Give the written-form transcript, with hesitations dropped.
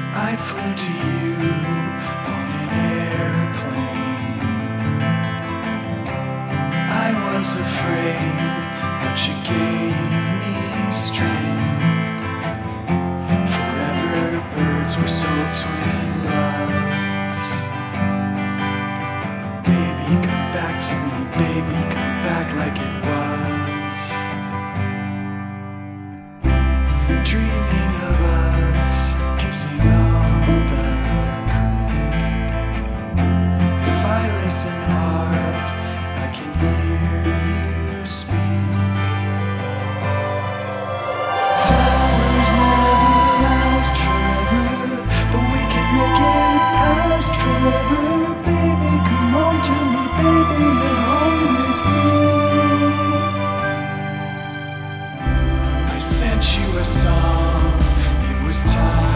I flew to you on an airplane. I was afraid, but you gave me strength. Forever birds were soul twin loves. Baby, come back to me, baby, come back like it was. Dreaming of us kissing on the creek. If I listen hard, I can hear you speak. Flowers never last forever, but we can make it past forever. Baby, come home to me, baby, you're home with me. I sent you a song, it was time.